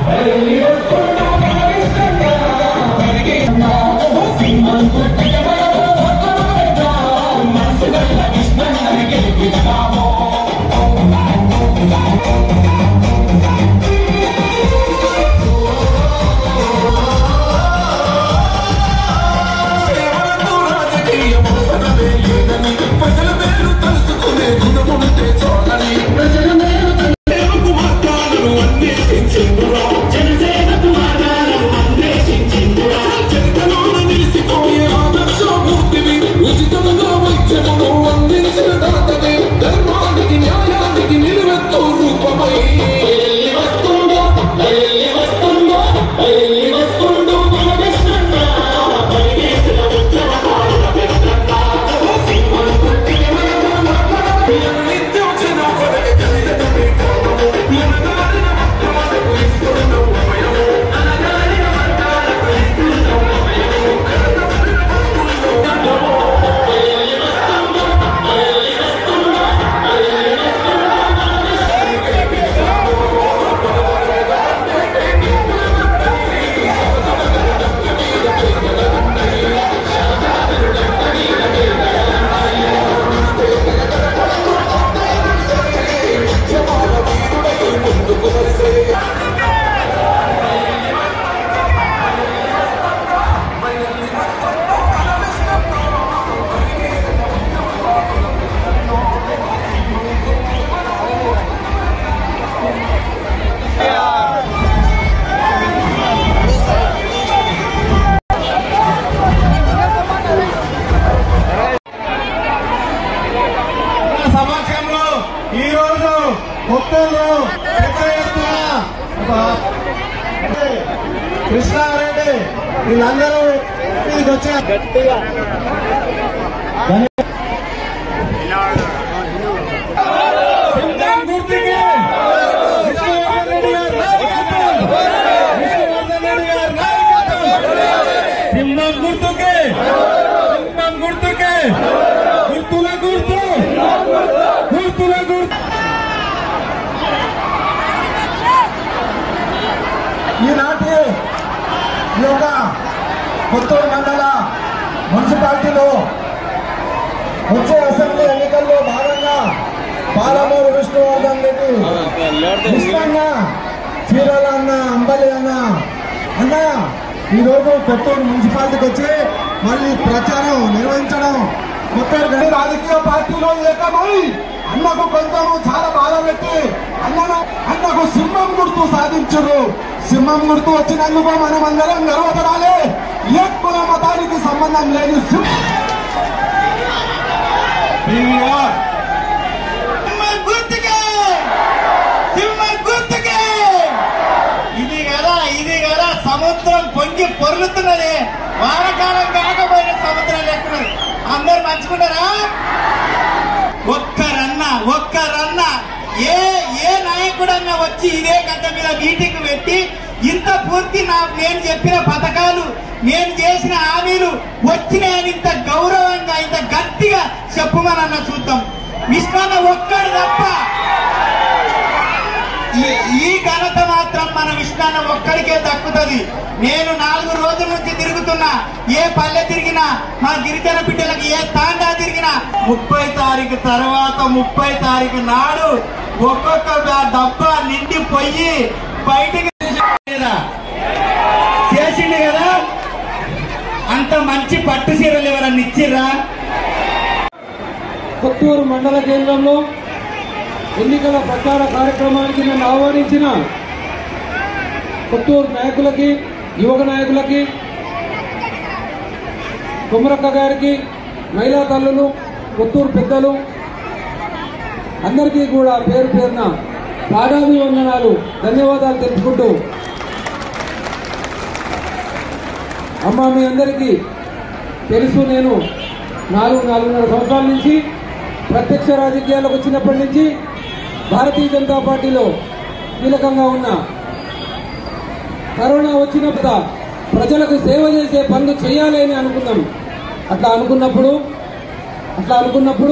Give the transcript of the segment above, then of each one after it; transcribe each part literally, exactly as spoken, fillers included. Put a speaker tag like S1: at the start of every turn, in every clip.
S1: కృష్ణారెడ్డి వీళ్ళందరూ ఇదికి వచ్చారు గట్టిగా సింహం గుర్తుకే సింహం గుర్తుకే గుర్తుల గుర్తు గుర్తుల గుర్తు ఈనాటి ఈ యొక్క కొత్తూరు మండల మున్సిపాలిటీలో వచ్చే అసెంబ్లీ ఎన్నికల్లో భాగంగా పాలమూరు విష్ణువర్ధన్ రెడ్డి కృష్ణన్న చీరాల అన్న అంబలి అన్న అన్న ఈరోజు కొత్తూరు మున్సిపాలిటీకి వచ్చి మళ్ళీ ప్రచారం నిర్వహించడం కొత్తూరు రాజకీయ పార్టీలో ఏకమై అన్నకు కొంచెం చాలా బాధ పెట్టి అన్నను అన్నకు సింహం గుర్తు సాధించరు. సింహం గుర్తు వచ్చినందుకు మనం అందరం గర్వపడాలి. ఏ కుల మతానికి సంబంధం లేని
S2: ఇది కదా ఇది కదా సముద్రం పొంగి పొర్లుతున్నది. వానకాలం కాకపోయిన సముద్రం లేకున్నది. అందరు మంచుకుంటారా? ఒక్కరన్న ఒక్కరన్న ఏ ఏ నాయకుడన్నా వచ్చి ఇదే గడ్డ మీద మీటింగ్ పెట్టి ఇంత పూర్తి నా నేను చెప్పిన పథకాలు నేను చేసిన హామీలు వచ్చినాయని ఇంత గౌరవంగా ఇంత గట్టిగా చెప్పమనన్న చూద్దాం. విష్ణన్న ఒక్కడు తప్ప ఈ ఘనత మాత్రం మన విష్ణన్న ఒక్కడికే దక్కుతుంది. నేను నాలుగు రోజుల నుంచి తిరుగుతున్నా. ఏ పల్లె తిరిగినా మా గిరిజన బిడ్డలకు ఏ తాండా తిరిగినా ముప్పై తారీఖు తర్వాత ముప్పై తారీఖు నాడు ఒక్కొక్క డబ్బా నిండి పొయ్యి బయటకు చేసిండు కదా. అంత మంచి పట్టు చీరలు ఎవరన్నా ఇచ్చిర్రా?
S3: కొత్తూరు మండల కేంద్రంలో ఎన్నికల ప్రచార కార్యక్రమానికి నన్ను ఆహ్వానించిన కొత్తూరు నాయకులకి, యువక నాయకులకి, కుమరక్క గారికి, మహిళా తల్లులు, కొత్తూరు పెద్దలు అందరికీ కూడా పేరు పేరున పాదాభివందనాలు, ధన్యవాదాలు తెలుపుకుంటూ, అమ్మ మీ అందరికీ తెలుసు, నేను నాలుగు నాలుగున్నర సంవత్సరాల నుంచి ప్రత్యక్ష రాజకీయాలకు వచ్చినప్పటి నుంచి భారతీయ జనతా పార్టీలో కీలకంగా ఉన్న కరోనా వచ్చినప్పుడు ప్రజలకు సేవ చేసే పనులు చేయాలి అని అనుకున్నాం. అట్లా అనుకున్నప్పుడు అట్లా అనుకున్నప్పుడు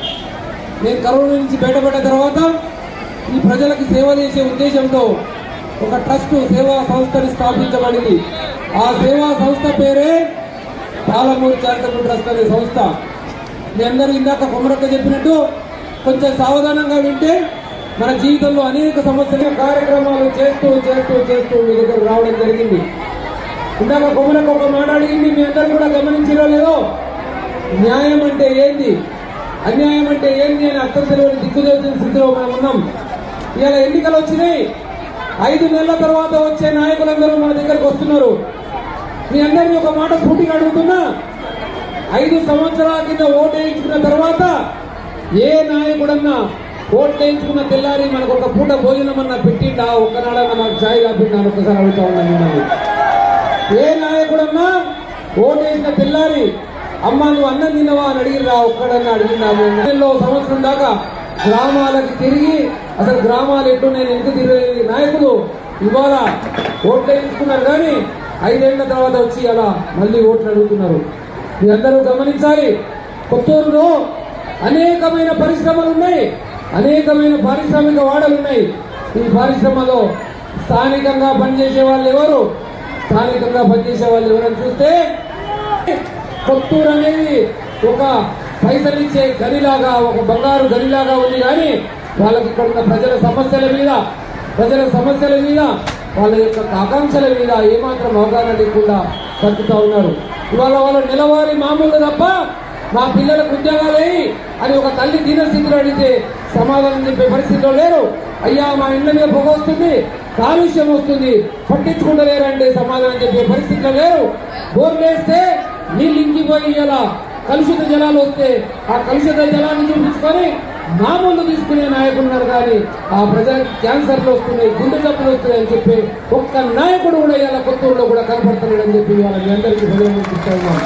S3: నేను కరోనా నుంచి బయటపడ్డ తర్వాత ఈ ప్రజలకు సేవ చేసే ఉద్దేశంతో ఒక ట్రస్ట్ సేవా సంస్థని స్థాపించబడింది. ఆ సేవా సంస్థ పేరే పాలమూరు చారిటబుల్ ట్రస్ట్ అనే సంస్థ. మీ అందరూ ఇందాక కొమరక్క చెప్పినట్టు కొంచెం సావధానంగా వింటే మన జీవితంలో అనేక సమస్యలు కార్యక్రమాలు చేస్తూ చేస్తూ చేస్తూ మీ దగ్గర రావడం జరిగింది. ఇందాక కొమరక్క ఒక మాట అడిగింది, మీ అందరూ కూడా గమనించడం లేదో, న్యాయం అంటే ఏంది, అన్యాయం అంటే ఏంది అని అర్థం తెలియని దిక్కుదేసిన స్థితిలో మనం ఉన్నాం. ఇవాళ ఎన్నికలు వచ్చినాయి, ఐదు నెలల తర్వాత వచ్చే నాయకులందరూ మన దగ్గరకు వస్తున్నారు. మీ అందరినీ ఒక మాట సూటిగా అడుగుతున్నా, ఐదు సంవత్సరాల కింద ఓటు వేయించుకున్న తర్వాత ఏ నాయకుడన్నా ఓటు వేయించుకున్న తెల్లారి మనకు ఒక పూట భోజనం అన్నా పెట్టిండా, ఒక్కనాడన్నా మాకు ఛాయ్ కాపిండాను ఒక్కసారి అడుగుతా ఉన్నాను మిమ్మల్ని. ఏ నాయకుడన్నా ఓటు వేసిన తెల్లారి అమ్మ నువ్వు అన్నం తిన్నవా అని అడిగిరా, ఒక్కడన్నా అడిగినాము. సంవత్సరం దాకా గ్రామాలకి తిరిగి అసలు గ్రామాలు ఎటు నేను ఎందుకు తిరిగి నాయకులు ఇవాళ ఓట్లు వేయించుకున్నారు, కానీ ఐదేళ్ల తర్వాత వచ్చి అలా మళ్ళీ ఓట్లు అడుగుతున్నారు. మీరందరూ గమనించాలి, కొత్తూరులో అనేకమైన పరిశ్రమలు ఉన్నాయి, అనేకమైన పారిశ్రామిక వాడలు ఉన్నాయి. ఈ పరిశ్రమలో స్థానికంగా పనిచేసే వాళ్ళు ఎవరు, స్థానికంగా పనిచేసే వాళ్ళు ఎవరని చూస్తే కొత్తూరు అనేది ఒక పైసలు ఇచ్చే గనిలాగా, ఒక బంగారు గనిలాగా ఉంది. కానీ వాళ్ళకి ఇక్కడ ఉన్న ప్రజల సమస్యల మీద ప్రజల సమస్యల మీద వాళ్ళ యొక్క ఆకాంక్షల మీద ఏమాత్రం అవగాహన లేకుండా బతుకుతా ఉన్నారు. ఇవాళ వాళ్ళ నెలవారీ మామూలు తప్ప మా పిల్లలకు ఉద్యోగాలే అని ఒక తల్లి దీనస్థితిలో అడిగితే సమాధానం చెప్పే పరిస్థితిలో లేరు. అయ్యా మా ఇళ్ల మీద పొగ వస్తుంది, కాలుష్యం వస్తుంది, పట్టించుకుంటలేరంటే సమాధానం చెప్పే పరిస్థితిలో లేరు. బోర్లు వేస్తే నీళ్ళు ఇంకిపోయి ఇలా కలుషిత జలాలు వస్తే ఆ కలుషిత జలాన్ని చూపించుకొని మామూలు తీసుకునే నాయకులు ఉన్నారు. కానీ ఆ ప్రజలకు క్యాన్సర్లు వస్తున్నాయి, గుండె జబ్బులు వస్తున్నాయి అని చెప్పి ఒక్క నాయకుడు కూడా ఇలా కొత్తూరులో కూడా కనపడతలేడని చెప్పి వాళ్ళని అందరికీ బలవంతిస్తా ఉన్నాం.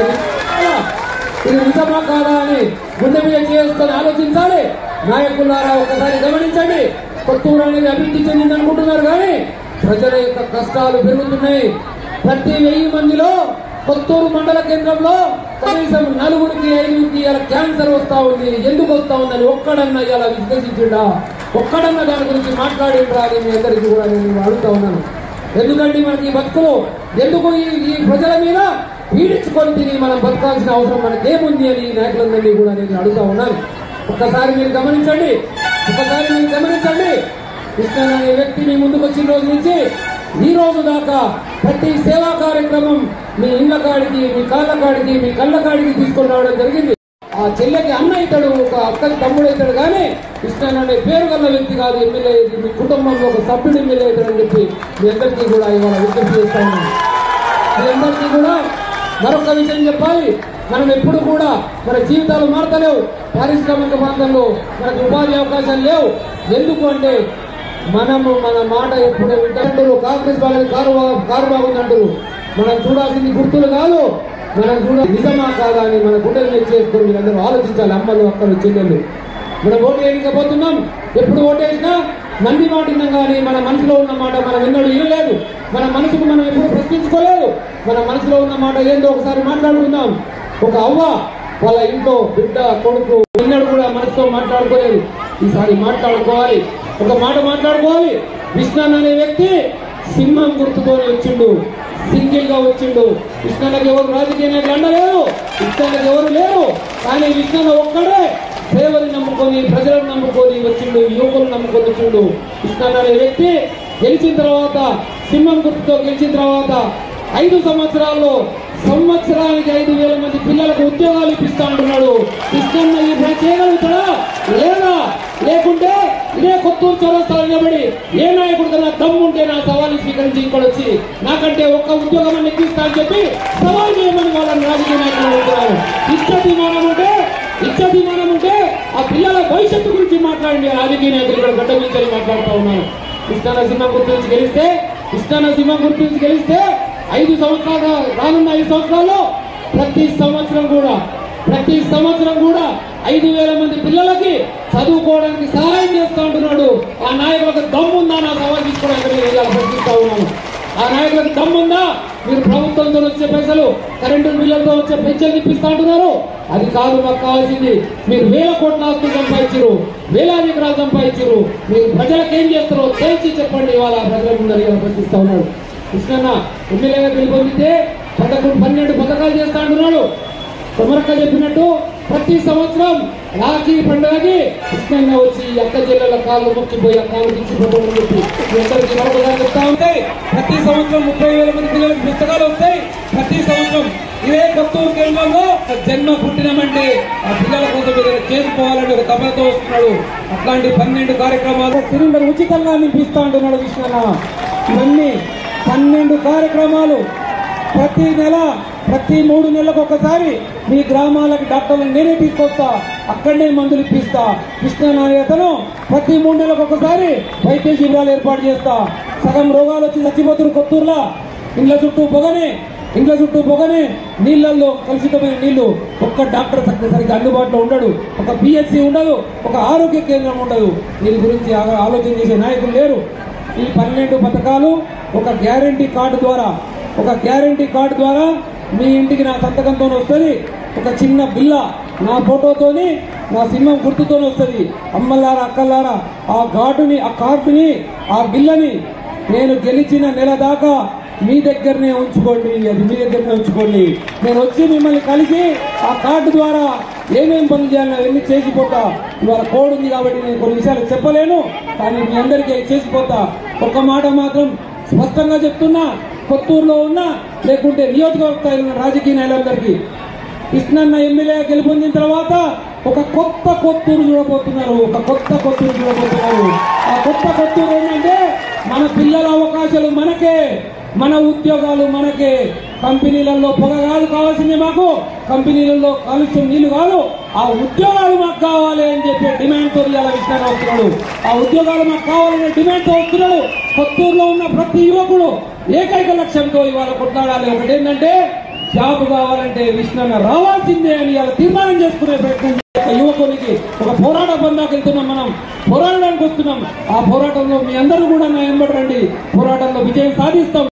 S3: ఇది నిజమా కాదా అని గుండె మీద చేసుకొని ఆలోచించాలి. నాయకులారా ఒకసారి గమనించండి, కొత్తూరు అనేది అభివృద్ధి చెందింది అనుకుంటున్నారు, కానీ ప్రజల యొక్క కష్టాలు పెరుగుతున్నాయి. ప్రతి వెయ్యి మందిలో కొత్తూరు మండల కేంద్రంలో కనీసం నలుగురికి ఐదుగురికి ఇలా క్యాన్సర్ వస్తా ఉంది. ఎందుకు వస్తా ఉందని ఒక్కడన్నా ఇలా విశ్లేషించిండా, ఒక్కడన్నా దాని గురించి మాట్లాడిండ్రా అని మీ అందరికీ కూడా నేను అడుగుతా ఉన్నాను. ఎందుకంటే మనకి ఈ బతుకులు ఎందుకు ఈ ప్రజల మీద పీడించుకొని తిని మనం బతకాల్సిన అవసరం మనకి ఏముంది అని నాయకులందరినీ కూడా నేను అడుగుతా ఉన్నాను. ఒక్కసారి మీరు గమనించండి, ఒక్కసారి మీరు గమనించండి. కృష్ణ అనే వ్యక్తి మీ ముందుకు వచ్చిన రోజు నుంచి ఈ రోజు దాకా ప్రతి సేవా కార్యక్రమం మీ ఇళ్ల కాడికి, మీ కాళ్ళ కాడికి, మీ కళ్ళ కాడికి తీసుకొని రావడం జరిగింది. ఆ చెల్లెకి అన్న అవుతాడు, ఒక అక్కకి తమ్ముడు అవుతాడు, కానీ కృష్ణ అనే పేరు గల వ్యక్తి కాదు. ఎమ్మెల్యే మీ కుటుంబంలో ఒక సభ్యుడు ఎమ్మెల్యే అవుతాడని చెప్పి మీ అందరికీ కూడా ఇవాళ విజ్ఞప్తి చేస్తా ఉన్నాను. మీ అందరికీ కూడా మరొక విషయం చెప్పాలి, మనం ఎప్పుడు కూడా మన జీవితాలు మారతలేవు. పారిశ్రామిక ప్రాంతంలో మనకు ఉపాధి అవకాశాలు లేవు. ఎందుకు అంటే మనము మన మాట ఎప్పుడు వింటారు. కాంగ్రెస్ వాళ్ళకి కారు కారు బాగుందంటారు. మనం చూడాల్సింది గుర్తులు కాదు, మనం చూడ నిజమా కాదా అని మన గుండెలు మీద చేసుకొని మీరందరూ ఆలోచించాలి. అమ్మలు, అక్కలు, చెల్లెళ్ళు, మనం ఓటు వేయకపోతున్నాం. ఎప్పుడు ఓటు వేసినా మంది మాట విన్నాం, కానీ మన మనసులో ఉన్న మాట మనం ఎన్నడూ వినలేదు. మన మనసుకు మనం ఎప్పుడు ప్రశ్నించుకోలేదు. మన మనసులో ఉన్న మాట ఏందో ఒకసారి మాట్లాడుకుందాం. ఒక అవ్వ వాళ్ళ ఇంట్లో బిడ్డ కొడుకు ఎన్నడూ కూడా మనసుతో మాట్లాడుకోలేదు. ఈసారి మాట్లాడుకోవాలి, ఒక మాట మాట్లాడుకోవాలి. విష్ణన్ అనే వ్యక్తి సింహం గుర్తుతోనే వచ్చిండు, సింగిల్ గా వచ్చిండు. విష్ణన్నకి ఎవరు రాజకీయ నాయకులు అండలేరు, విష్ణన్నకి ఎవరు లేరు. కానీ విష్ణన్న ఒక్కడే సేవలు నమ్ముకొని, ప్రజలను నమ్ముకొని వచ్చిండు, యువకులు నమ్ముకొని వచ్చిండు. విష్ణన్న అనే వ్యక్తి గెలిచిన తర్వాత, సింహం గుర్తుతో గెలిచిన తర్వాత ఐదు సంవత్సరాల్లో సంవత్సరానికి ఐదు వేల మంది పిల్లలకు ఉద్యోగాలు ఇప్పిస్తా అంటున్నాడు. కృష్ణన్న ఈ పని చేయగలుగుతాడా లేదా? లేకుంటే ఇదే కొత్తూరు చౌరస్తాలో నిలబడి ఏ నాయకుడు కన్నా దమ్ముంటే నా సవాలు స్వీకరించి ఇక్కడ వచ్చి నాకంటే ఒక్క ఉద్యోగం అని ఎక్కిస్తా అని చెప్పి సవాల్ చేయమని వాళ్ళని రాజకీయ నాయకులు అడుగుతున్నారు. ఇష్టభిమానం ఉంటే ఇష్టభిమానం ఉంటే ఆ పిల్లల భవిష్యత్తు గురించి మాట్లాడండి. రాజకీయ నాయకులు ఇక్కడ గడ్డ నుంచి మాట్లాడుతూ ఉన్నారు. కృష్ణన్న సింహం గుర్తు నుంచి గెలిస్తే కృష్ణన్న సింహం గుర్తు నుంచి గెలిస్తే ఐదు సంవత్సరాలు రానున్న ఐదు సంవత్సరాల్లో ప్రతి సంవత్సరం కూడా ప్రతి సంవత్సరం కూడా ఐదు వేల మంది పిల్లలకి చదువుకోవడానికి సహాయం చేస్తూ ఉంటున్నాడు. ఆ నాయకులకు దమ్ముందా నా సవాల్ తీసుకోవడానికి ప్రశ్నిస్తా ఉన్నాను. ఆ నాయకులకు దమ్ముందా? మీరు ప్రభుత్వంతో వచ్చే పైసలు, కరెంటు బిల్లులతో వచ్చే పెన్షన్ ఇప్పిస్తా ఉంటున్నారు. అది కాదు మాకు కావాల్సింది. మీరు వేల కోట్ల ఆస్తులు సంపాదించారు, వేలాది ఎకరాలు సంపాదించారు. మీరు ప్రజలకు ఏం చేస్తారో తేల్చి చెప్పండి ఇవాళ ప్రజల ముందర ప్రశ్నిస్తా ఉన్నాడు. కృష్ణన్న ఎమ్మెల్యేగా గెలుపొందితే పదకొండు పన్నెండు పథకాలు చేస్తా అంటున్నాడు. కొమరక్క చెప్పినట్టు ప్రతి సంవత్సరం రాఖీ పండుగకి కృష్ణన్న వచ్చి అక్క జిల్లాల కాళ్ళు మొక్కిపోయి ఆ కాళ్ళు ఇచ్చిపోతామని చెప్పి అందరికీ మరొకగా చెప్తా ఉంటాయి. ప్రతి సంవత్సరం ముప్పై వేల మంది పిల్లలకు పుస్తకాలు వస్తాయి. ప్రతి సంవత్సరం ఇదే కొత్తూరు కేంద్రంలో జన్మ పుట్టినమంటే ఆ పిల్లల కోసం ఏదైనా చేసుకోవాలని ఒక తపనతో వస్తున్నాడు. అట్లాంటి పన్నెండు కార్యక్రమాలు సిలిండర్ ఉచితంగా నింపిస్తా అంటున్నాడు కృష్ణన్న. ఇవన్నీ పన్నెండు కార్యక్రమాలు ప్రతి నెల ప్రతి మూడు నెలలకు ఒకసారి మీ గ్రామాలకు డాక్టర్లను నేనే తీసుకొస్తా, అక్కడనే మందులు ఇప్పిస్తా. కృష్ణనాయతను ప్రతి మూడు నెలలకు ఒకసారి వైద్య శిబిరాలు ఏర్పాటు చేస్తా. సగం రోగాలు వచ్చి చచ్చిపోతున్నారు కొత్తూరులో. ఇండ్ల చుట్టూ పొగనే ఇండ్ల చుట్టూ పొగనే నీళ్లలో కలుషితమైన నీళ్లు. ఒక్క డాక్టర్ సరిగ్గా అందుబాటులో ఉండడు, ఒక పిహెచ్సి ఉండదు, ఒక ఆరోగ్య కేంద్రం ఉండదు. దీని గురించి ఆలోచన చేసే నాయకులు లేరు. ఈ పన్నెండు పథకాలు ఒక గ్యారంటీ కార్డు ద్వారా ఒక గ్యారంటీ కార్డు ద్వారా మీ ఇంటికి నా సంతకంతో వస్తుంది. ఒక చిన్న బిల్ల నా ఫోటోతోని నా సింహం గుర్తుతో వస్తుంది. అమ్మలారా అక్కలారా ఆ కార్డుని ఆ కార్డుని ఆ బిల్లని నేను గెలిచిన నెల దాకా మీ దగ్గరనే ఉంచుకోండి. అది మీ దగ్గరనే ఉంచుకోండి. నేను వచ్చి మిమ్మల్ని కలిసి ఆ కార్డు ద్వారా ఏమేమి పనులు చేయాలని అవన్నీ చేసిపోతా. ఇవాళ కోడ్ ఉంది కాబట్టి నేను కొన్ని విషయాలు చెప్పలేను, కానీ మీ అందరికీ చేసిపోతా. ఒక మాట మాత్రం స్పష్టంగా చెప్తున్నా, కొత్తూరులో ఉన్న లేకుంటే నియోజకవర్గ స్థాయిలో ఉన్న రాజకీయ నాయకులందరికీ కృష్ణన్న ఎమ్మెల్యే గెలుపొందిన తర్వాత ఒక కొత్త కొత్తూరు చూడబోతున్నారు. ఒక కొత్త కొత్తూరు చూడబోతున్నారు. ఆ కొత్త కొత్తూరు ఏంటంటే మన పిల్లల అవకాశాలు మనకే, మన ఉద్యోగాలు మనకే. కంపెనీలలో పొగ కాదు కావాల్సింది మాకు, కంపెనీలలో కాలుష్యం నీళ్లు కాదు, ఆ ఉద్యోగాలు మాకు కావాలి అని చెప్పి డిమాండ్ తో ఇవాళ కృష్ణన్న వస్తున్నాడు. ఆ ఉద్యోగాలు మాకు కావాలనే డిమాండ్ తో వస్తున్నాడు. కొత్తూరులో ఉన్న ప్రతి యువకుడు ఏకైక లక్ష్యంతో ఇవాళ కొట్లాడాలి. ఒకటి ఏంటంటే జాబ్ కావాలంటే కృష్ణన్న రావాల్సిందే అని ఇవాళ తీర్మానం చేసుకునే ప్రయత్నం యువకునికి ఒక పోరాట బంధాకి వెళ్తున్నాం. మనం పోరాడడానికి వస్తున్నాం. ఆ పోరాటంలో మీ అందరూ కూడా నా వెంబడి రండి. పోరాటంలో విజయం సాధిస్తాం.